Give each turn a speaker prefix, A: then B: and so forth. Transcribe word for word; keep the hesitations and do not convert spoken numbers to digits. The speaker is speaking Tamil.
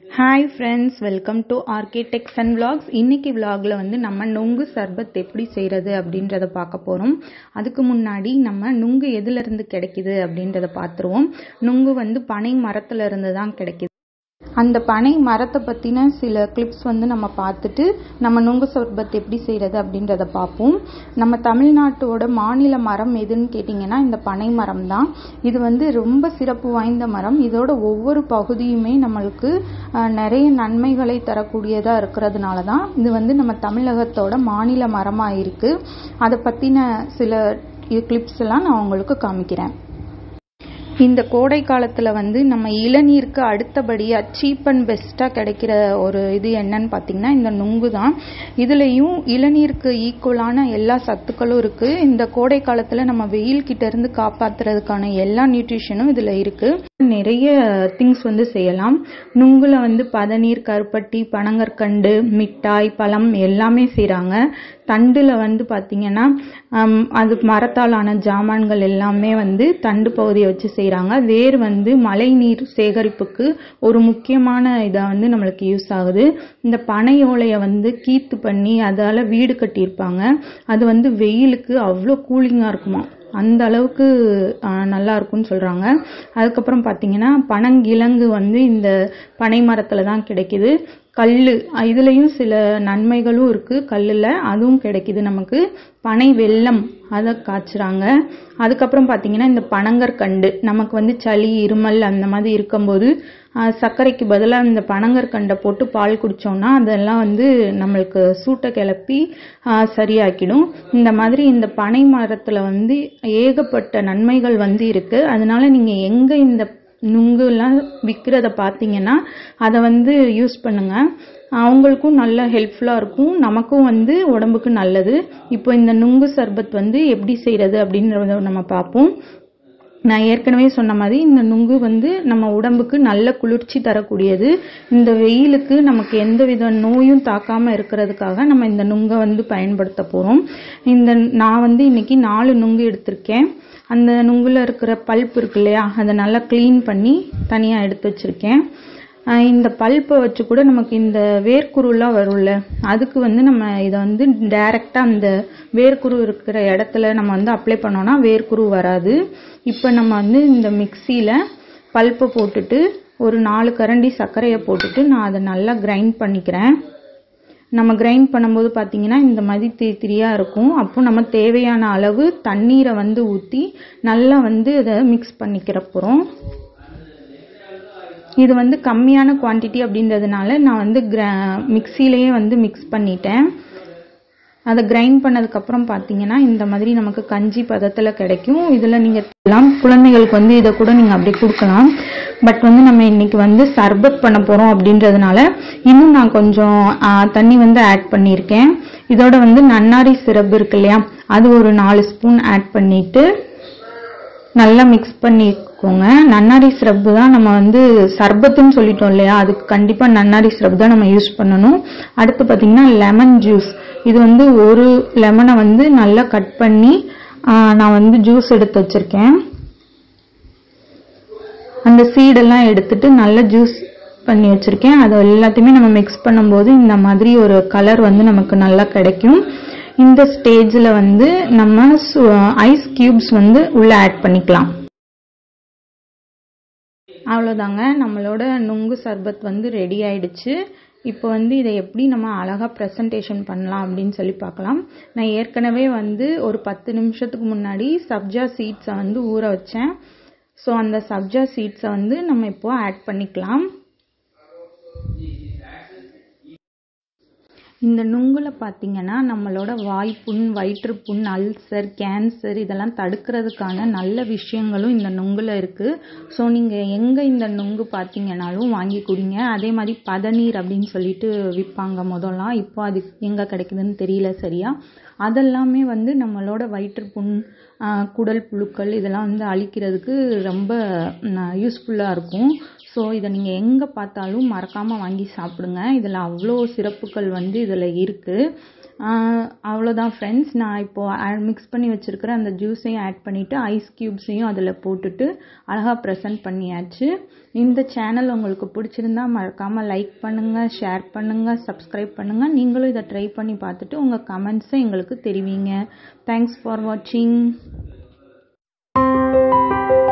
A: Hi friends, welcome to RK techs and vlogs. இன்னைக்கு விளாகில் வந்து நம்ம நுங்கு சர்பத் எப்படி செய்கிறது அப்படின்றத பார்க்க போகிறோம். அதுக்கு முன்னாடி நம்ம நுங்கு எதுலேருந்து கிடைக்கிது அப்படின்றத பார்த்துருவோம். நுங்கு வந்து பனை மரத்துல இருந்து தான் கிடைக்கிது. அந்த பனை மரத்தை பற்றின சில கிளிப்ஸ் வந்து நம்ம பார்த்துட்டு நம்ம நுங்கு சர்பத் எப்படி செய்கிறது அப்படின்றத பார்ப்போம். நம்ம தமிழ்நாட்டோட மாநில மரம் எதுன்னு கேட்டிங்கன்னா இந்த பனை மரம் தான். இது வந்து ரொம்ப சிறப்பு வாய்ந்த மரம். இதோட ஒவ்வொரு பகுதியுமே நம்மளுக்கு நிறைய நன்மைகளை தரக்கூடியதாக இருக்கிறதுனால தான் இது வந்து நம்ம தமிழகத்தோட மாநில மரமாக இருக்குது. அதை பற்றின சில கிளிப்ஸ் எல்லாம் நான் உங்களுக்கு காமிக்கிறேன். இந்த கோடை காலத்தில் வந்து நம்ம இளநீருக்கு அடுத்தபடியாக சீப் அண்ட் பெஸ்ட்டாக கிடைக்கிற ஒரு இது என்னன்னு பார்த்தீங்கன்னா இந்த நுங்கு தான். இதுலேயும் இளநீருக்கு ஈக்குவலான எல்லா சத்துக்களும் இருக்குது. இந்த கோடை காலத்தில் நம்ம வெயில் கிட்ட இருந்து காப்பாற்றுறதுக்கான எல்லா நியூட்ரிஷனும் இதில் இருக்குது. நிறைய திங்ஸ் வந்து செய்யலாம். நுங்குல வந்து பதநீர், கருப்பட்டி, பனங்கற்கண்டு, மிட்டாய், பழம் எல்லாமே செய்கிறாங்க. தண்டில் வந்து பார்த்திங்கன்னா அது மரத்தாலான ஜாமான்கள் எல்லாமே வந்து தண்டு பகுதியை வச்சு செய்கிறாங்க. வேர் வந்து மழை நீர் சேகரிப்புக்கு ஒரு முக்கியமான இதாக வந்து நம்மளுக்கு யூஸ் ஆகுது. இந்த பனை ஓலையை வந்து கீத்து பண்ணி அதால் வீடு கட்டியிருப்பாங்க. அது வந்து வெயிலுக்கு அவ்வளோ கூலிங்காக இருக்குமா, அந்த அளவுக்கு நல்லா இருக்கும்னு சொல்கிறாங்க. அதுக்கப்புறம் பார்த்தீங்கன்னா பனங்கிழங்கு வந்து இந்த பனை மரத்தில் தான் கிடைக்கிது. கல், இதுலேயும் சில நன்மைகளும் இருக்குது. கல்லில் அதுவும் கிடைக்கிது நமக்கு. பனை வெல்லம் அதை காய்ச்சுறாங்க. அதுக்கப்புறம் பார்த்தீங்கன்னா இந்த பனங்கற்கண்டு நமக்கு வந்து சளி, இருமல் அந்த மாதிரி இருக்கும்போது சர்க்கரைக்கு பதிலாக இந்த பனங்கற்கண்டை போட்டு பால் குடித்தோம்னா அதெல்லாம் வந்து நம்மளுக்கு சூட்டை கிளப்பி சரியாக்கிடும். இந்த மாதிரி இந்த பனை மரத்தில் வந்து ஏகப்பட்ட நன்மைகள் வந்து இருக்குது. அதனால நீங்கள் எங்கே இந்த நுங்குலாம் விற்கிறத பார்த்தீங்கன்னா அதை வந்து யூஸ் பண்ணுங்கள். அவங்களுக்கும் நல்ல ஹெல்ப்ஃபுல்லாக இருக்கும், நமக்கும் வந்து உடம்புக்கு நல்லது. இப்போ இந்த நுங்கு சர்பத் வந்து எப்படி செய்கிறது அப்படின்றத நம்ம பார்ப்போம். நான் ஏற்கனவே சொன்ன மாதிரி இந்த நுங்கு வந்து நம்ம உடம்புக்கு நல்ல குளிர்ச்சி தரக்கூடியது. இந்த வெயிலுக்கு நமக்கு எந்த வித நோயும் தாக்காமல் இருக்கிறதுக்காக நம்ம இந்த நுங்கை வந்து பயன்படுத்த போகிறோம். இந்த நான் வந்து இன்னைக்கு நாலு நுங்கு எடுத்திருக்கேன். அந்த நுங்குல இருக்கிற பல்ப் இருக்கு இல்லையா, அதை நல்லா க்ளீன் பண்ணி தனியாக எடுத்து வச்சுருக்கேன். இந்த பல்ப்பை வச்சு கூட நமக்கு இந்த வேர்க்குருலாம் வரும்ல, அதுக்கு வந்து நம்ம இதை வந்து டைரெக்டாக அந்த வேர்க்குரு இருக்கிற இடத்துல நம்ம வந்து அப்ளை பண்ணோன்னா வேர்க்குரு வராது. இப்போ நம்ம வந்து இந்த மிக்சியில் பல்ப்பை போட்டுட்டு ஒரு நாலு கரண்டி சர்க்கரையை போட்டுட்டு நான் அதை நல்லா கிரைண்ட் பண்ணிக்கிறேன். நம்ம கிரைண்ட் பண்ணும்போது பார்த்தீங்கன்னா இந்த மாதிரி திரி திரியாக இருக்கும். அப்போ நம்ம தேவையான அளவு தண்ணீரை வந்து ஊற்றி நல்லா வந்து அதை மிக்ஸ் பண்ணிக்கிற போகிறோம். இது வந்து கம்மியான குவான்டிட்டி அப்படின்றதுனால நான் வந்து கிர மிக்சிலேயே வந்து மிக்ஸ் பண்ணிட்டேன். அதை கிரைண்ட் பண்ணதுக்கப்புறம் பார்த்தீங்கன்னா இந்த மாதிரி நமக்கு கஞ்சி பதத்தில் கிடைக்கும். இதில் நீங்கள் எல்லாம் குழந்தைகளுக்கு வந்து இதை கூட நீங்கள் அப்படி கொடுக்கலாம். பட் வந்து நம்ம இன்னைக்கு வந்து சர்பத் பண்ண போகிறோம் அப்படின்றதுனால இன்னும் நான் கொஞ்சம் தண்ணி வந்து ஆட் பண்ணியிருக்கேன். இதோட வந்து நன்னாரி சிரப் இருக்கு இல்லையா, அது ஒரு நாலு ஸ்பூன் ஆட் பண்ணிட்டு நல்லா மிக்ஸ் பண்ணிக்கோங்க. நன்னாரி சிரப் தான் நம்ம வந்து சர்பத்துன்னு சொல்லிட்டோம் இல்லையா, அதுக்கு கண்டிப்பாக நன்னாரி சிரப் தான் நம்ம யூஸ் பண்ணணும். அடுத்து பார்த்தீங்கன்னா லெமன் ஜூஸ். இது வந்து ஒரு லெமனை வந்து நல்லா கட் பண்ணி நான் வந்து ஜூஸ் எடுத்து வச்சுருக்கேன். அந்த சீடெல்லாம் எடுத்துட்டு நல்லா ஜூஸ் பண்ணி வச்சுருக்கேன். அதை எல்லாத்தையுமே நம்ம மிக்ஸ் பண்ணும்போது இந்த மாதிரி ஒரு கலர் வந்து நமக்கு நல்லா கிடைக்கும். இந்த ஸ்டேஜில் வந்து நம்ம ஐஸ் கியூப்ஸ் வந்து உள்ளே ஆட் பண்ணிக்கலாம். அவ்வளோதாங்க, நம்மளோட நுங்கு சர்பத் வந்து ரெடி ஆயிடுச்சு. இப்போ வந்து இதை எப்படி நம்ம அழகாக ப்ரெசன்டேஷன் பண்ணலாம் அப்படின்னு சொல்லி பார்க்கலாம். நான் ஏற்கனவே வந்து ஒரு பத்து நிமிஷத்துக்கு முன்னாடி சப்ஜா சீட்ஸை வந்து ஊற வச்சேன். ஸோ அந்த சப்ஜா சீட்ஸை வந்து நம்ம இப்போ ஆட் பண்ணிக்கலாம். இந்த நுங்குல பார்த்தீங்கன்னா நம்மளோட வாய்ப்புண், வயிற்றுப்புண், அல்சர், கேன்சர் இதெல்லாம் தடுக்கிறதுக்கான நல்ல விஷயங்களும் இந்த நுங்குல இருக்குது. ஸோ நீங்கள் எங்கே இந்த நுங்கு பார்த்தீங்கன்னாலும் வாங்கி குடிங்க. அதே மாதிரி பதநீர் அப்படின்னு சொல்லிட்டு விற்பாங்க முதல்லாம், இப்போ அது எங்கே கிடைக்குதுன்னு தெரியல சரியா. அதெல்லாமே வந்து நம்மளோட வயிற்றுப்புண், குடல் புழுக்கள் இதெல்லாம் வந்து அழிக்கிறதுக்கு ரொம்ப யூஸ்ஃபுல்லாக இருக்கும். ஸோ ஸோ இதை நீங்கள் எங்கே பார்த்தாலும் மறக்காமல் வாங்கி சாப்பிடுங்க. இதில் அவ்வளோ சிறப்புகள் வந்து இதில் இருக்குது. அவ்வளோதான் ஃப்ரெண்ட்ஸ். நான் இப்போது மிக்ஸ் பண்ணி வச்சுருக்கிற அந்த ஜூஸையும் ஆட் பண்ணிவிட்டு ஐஸ் க்யூப்ஸையும் அதில் போட்டுட்டு அழகாக ப்ரெசென்ட் பண்ணியாச்சு. இந்த சேனல் உங்களுக்கு பிடிச்சிருந்தா மறக்காமல் லைக் பண்ணுங்கள், ஷேர் பண்ணுங்கள், சப்ஸ்கிரைப் பண்ணுங்கள். நீங்களும் இதை ட்ரை பண்ணி பார்த்துட்டு உங்கள் கமெண்ட்ஸை எங்களுக்கு தெரிவிங்க. தேங்க்ஸ் ஃபார் வாட்சிங்.